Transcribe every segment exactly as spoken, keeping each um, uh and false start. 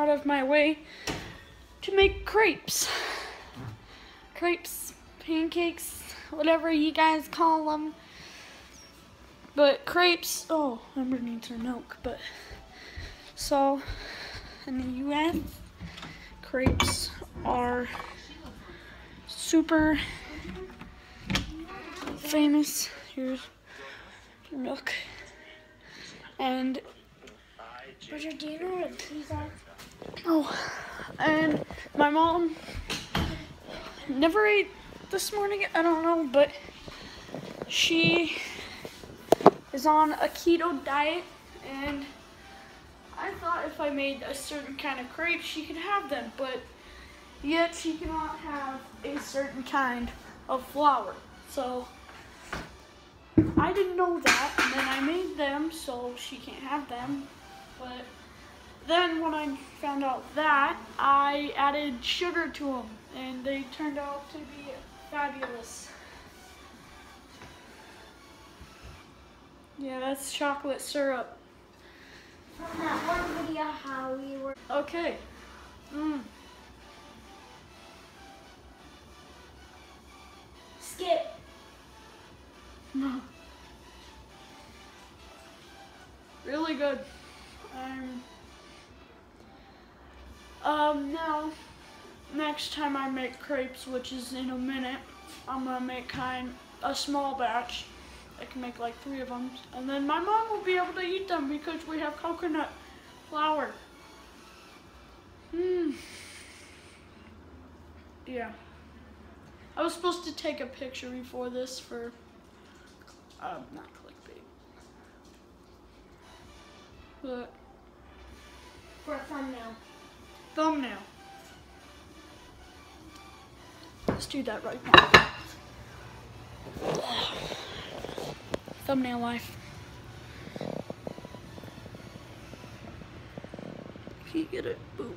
out of my way to make crepes. Crepes, pancakes, whatever you guys call them. But crepes, oh, Ember needs her milk, but so in the U S, crepes are super famous. Here's your milk. And Bridget, do you know what a pizza is? Oh, and my mom never ate this morning, I don't know, but she is on a keto diet, and I thought if I made a certain kind of crepe, she could have them, but yet she cannot have a certain kind of flour. So I didn't know that, and then I made them, so she can't have them. But then when I found out that, I added sugar to them, and they turned out to be fabulous. Yeah, that's chocolate syrup. From that one video how we were... Okay. Mmm. Skip. No. Really good. Um, um, now, next time I make crepes, which is in a minute, I'm gonna make kind a small batch. I can make like three of them, and then my mom will be able to eat them because we have coconut flour. Hmm. Yeah. I was supposed to take a picture before this for, um, not clickbait, but For a thumbnail. thumbnail. Let's do that right now. Thumbnail life. Can you get it? Boom.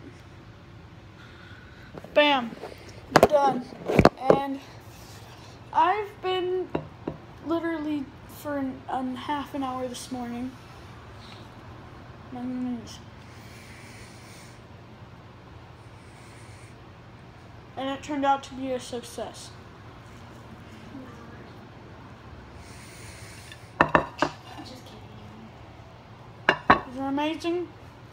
Bam. Done. And I've been literally for an, um, half an hour this morning. And it turned out to be a success. Just kidding. Is it amazing?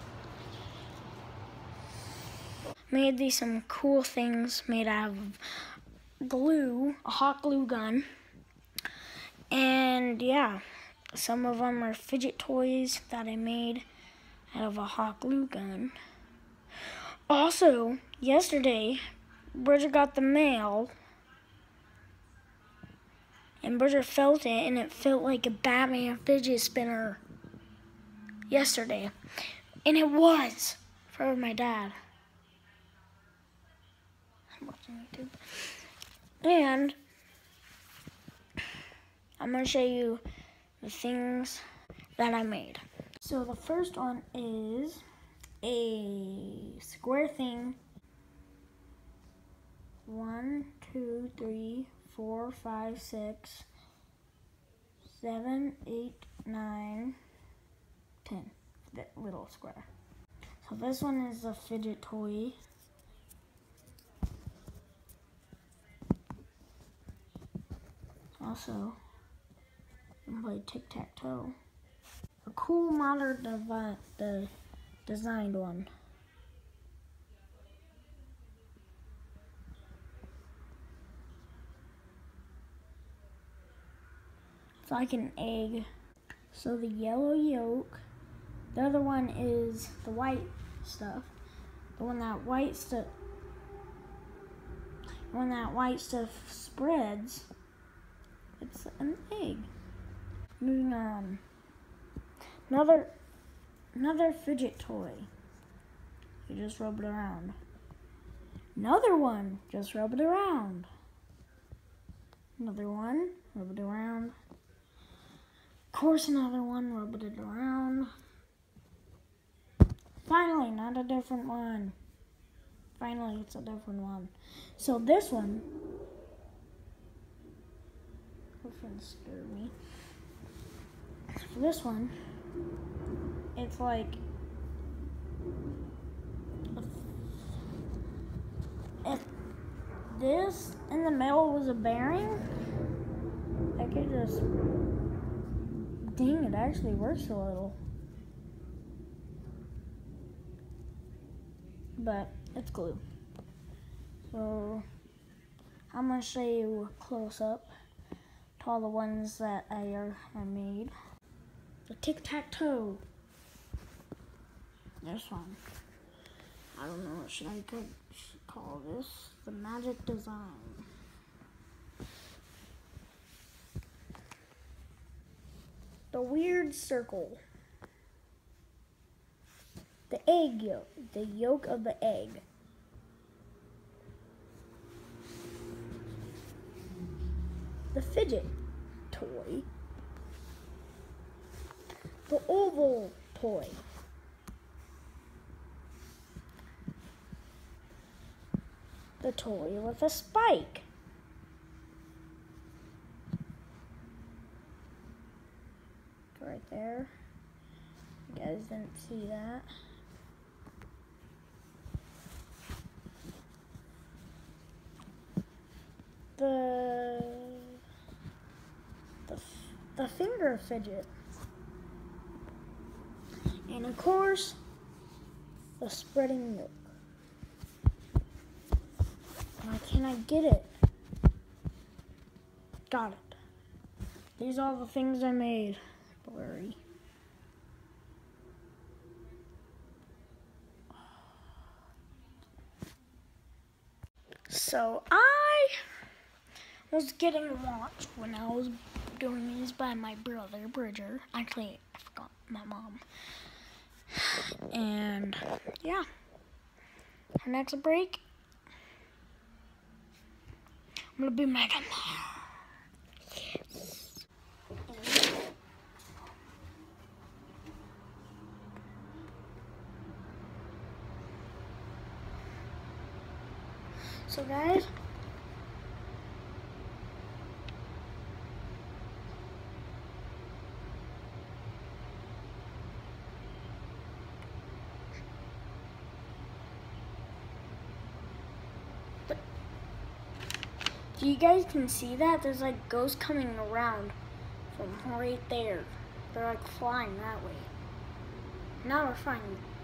Made these some cool things made out of glue, a hot glue gun. And yeah, some of them are fidget toys that I made out of a hot glue gun. Also, yesterday, Bridget got the mail, and Bridget felt it, and it felt like a Batman fidget spinner yesterday. And it was for my dad. I'm watching YouTube. And I'm going to show you the things that I made. So the first one is a square thing. One, two, three, four, five, six, seven, eight, nine, ten. That little square. So this one is a fidget toy. Also, you can play tic-tac-toe. A cool modern devi the designed one. It's like an egg. So the yellow yolk. The other one is the white stuff. But when that white stuff, when that white stuff spreads, it's an egg. Moving on. Another, another fidget toy. You just rub it around. Another one. Just rub it around. Another one. Rub it around. Of course, another one. Rub it around. Finally, not a different one. Finally, it's a different one. So this one. Her friends scared me. For this one, it's like this in the middle was a bearing, I could just, dang, it actually works a little. But it's glue. So I'm gonna show you a close up to all the ones that I I made. The tic-tac-toe. This one. I don't know what should I could call this. The magic design. The weird circle. The egg yolk. The yolk of the egg. The fidget toy. The oval toy. The toy with a spike. Right there. You guys didn't see that. The the the finger fidget. And of course, the spreading milk. Why can't I get it? Got it. These are all the things I made. Blurry. So I was getting watched when I was doing these by my brother, Bridger. Actually, I forgot my mom. And yeah, our next break, I'm gonna be Mega Man. Yes. So guys, so you guys can see that there's like ghosts coming around from right there. They're like flying that way. Now we're flying